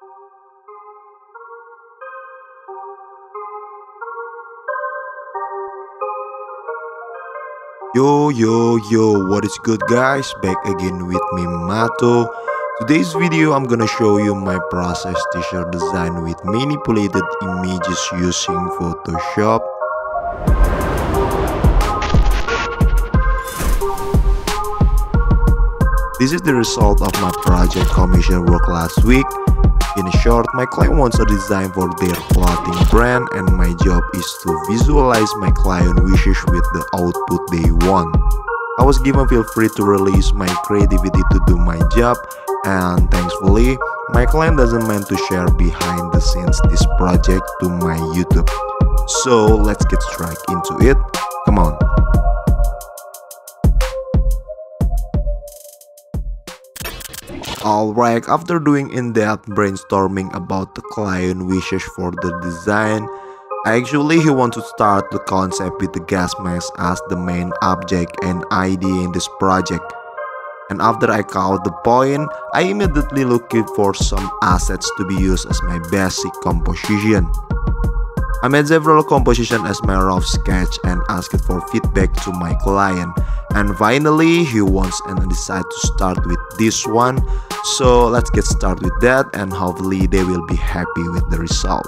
Yo, what is good guys? Back again with me Mato. Today's video I'm gonna show you my process t-shirt design with manipulated images using Photoshop. This is the result of my project commission work last week. In short, my client wants a design for their clothing brand and my job is to visualize my client wishes with the output they want. I was given feel free to release my creativity to do my job, and thankfully, my client doesn't mind to share behind the scenes this project to my YouTube. So let's get straight into it. Come on. Alright, after doing in-depth brainstorming about the client wishes for the design, he wants to start the concept with the gas mask as the main object and idea in this project. And after I count the point, I immediately looking for some assets to be used as my basic composition. I made several compositions as my rough sketch and asked for feedback to my client. And finally, he wants and I decide to start with this one. So let's get started with that and hopefully they will be happy with the result.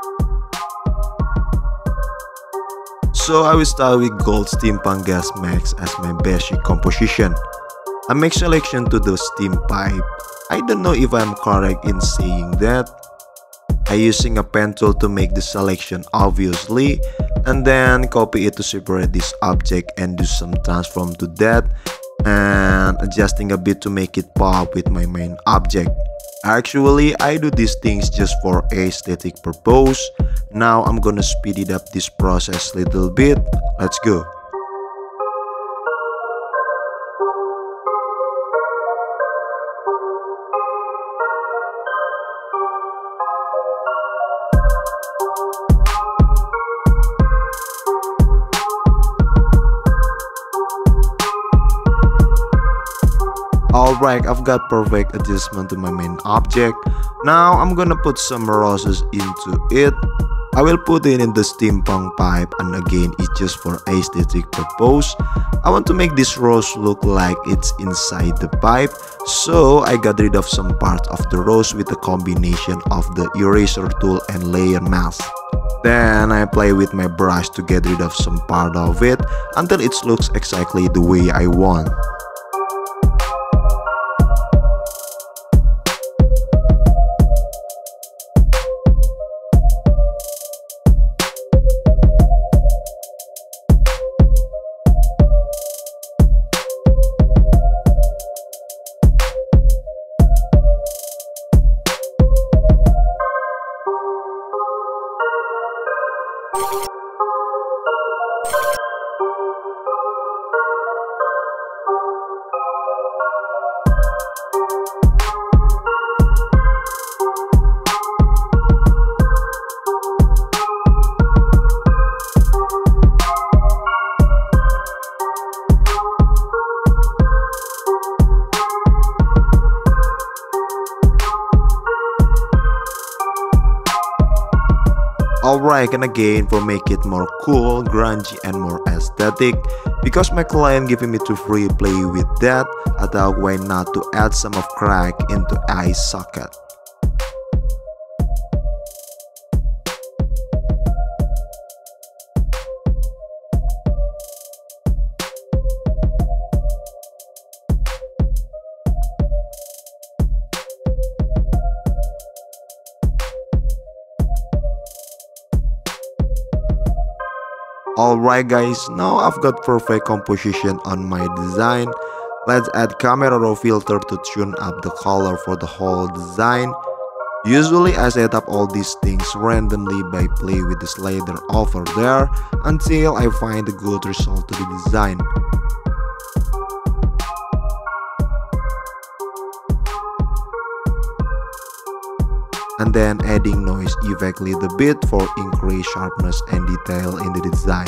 So I will start with gold steampunk gas mask as my basic composition. I make selection to the steam pipe. I don't know if I'm correct in saying that. I using a pen tool to make the selection obviously, and then copy it to separate this object and do some transform to that and adjusting a bit to make it pop with my main object. Actually, I do these things just for aesthetic purpose. Now I'm gonna speed it up this process little bit. Let's go. Alright, I've got perfect adjustment to my main object. Now I'm gonna put some roses into it. I will put it in the steampunk pipe, and again it's just for aesthetic purpose. I want to make this rose look like it's inside the pipe, so I got rid of some parts of the rose with a combination of the eraser tool and layer mask. Then I play with my brush to get rid of some part of it until it looks exactly the way I want. Alright, and again for make it more cool, grungy and more aesthetic, because my client giving me to free play with that, I thought why not to add some of crack into eye socket. Alright guys, now I've got perfect composition on my design. Let's add camera raw filter to tune up the color for the whole design. Usually I set up all these things randomly by play with the slider over there until I find a good result to the design. And then adding noise effect little bit for increased sharpness and detail in the design.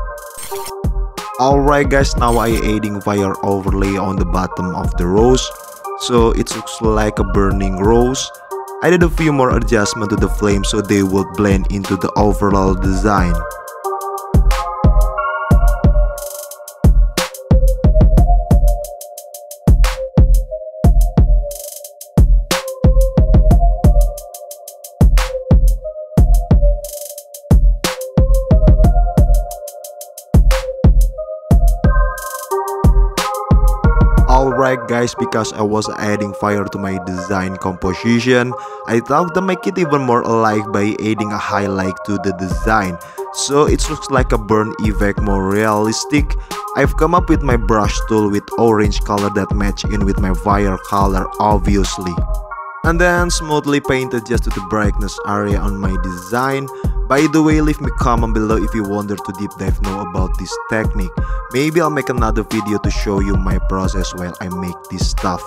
Alright guys, now I adding fire overlay on the bottom of the rose. so it looks like a burning rose. I did a few more adjustments to the flame so they would blend into the overall design. Alright guys, because I was adding fire to my design composition, I thought to make it even more alive by adding a highlight to the design, so it looks like a burn effect more realistic. I've come up with my brush tool with orange color that match in with my fire color obviously, and then smoothly painted just to the brightness area on my design. By the way, leave me comment below if you wonder to deep dive know about this technique. Maybe I'll make another video to show you my process while I make this stuff.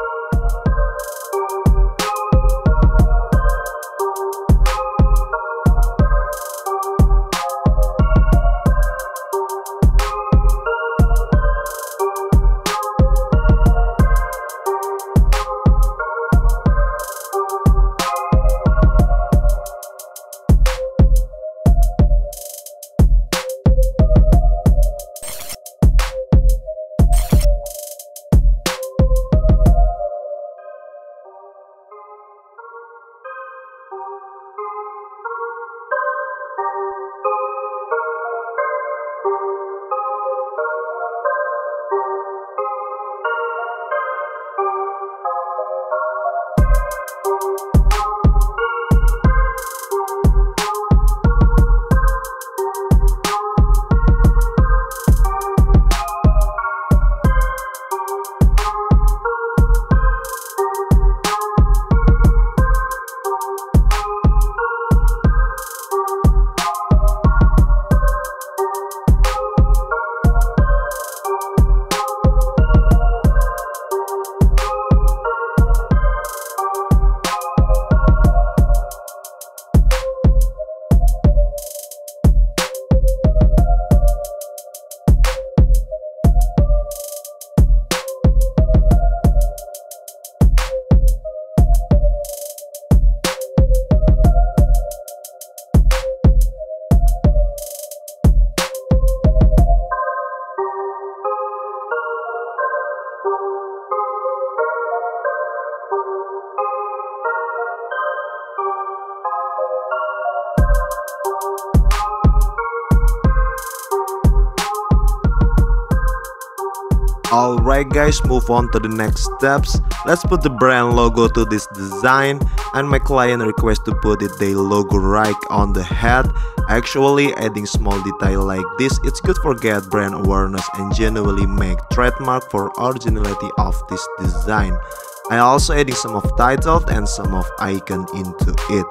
Alright guys, move on to the next steps. Let's put the brand logo to this design, and my client requests to put their logo right on the head. Actually, adding small detail like this, it's good for get brand awareness and genuinely make trademark for originality of this design. I also adding some of titles and some of icon into it.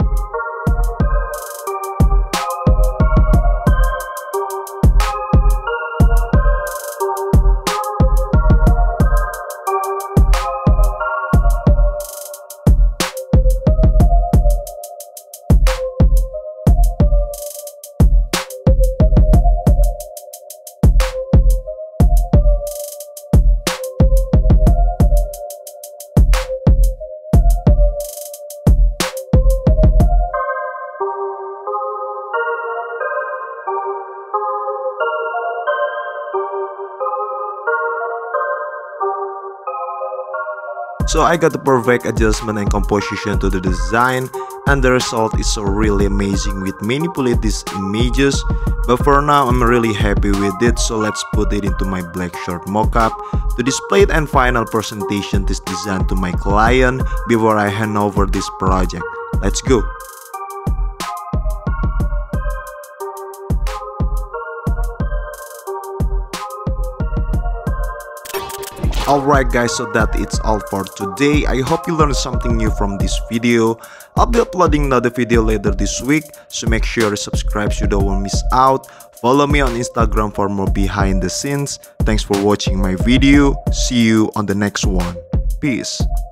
So I got the perfect adjustment and composition to the design, and the result is so really amazing with manipulate these images. But for now I'm really happy with it, so let's put it into my black shirt mockup to display it and final presentation this design to my client before I hand over this project. Let's go. Alright guys, so that it's all for today. I hope you learned something new from this video. I'll be uploading another video later this week, so make sure to subscribe so you don't miss out. Follow me on Instagram for more behind the scenes. Thanks for watching my video. See you on the next one. Peace.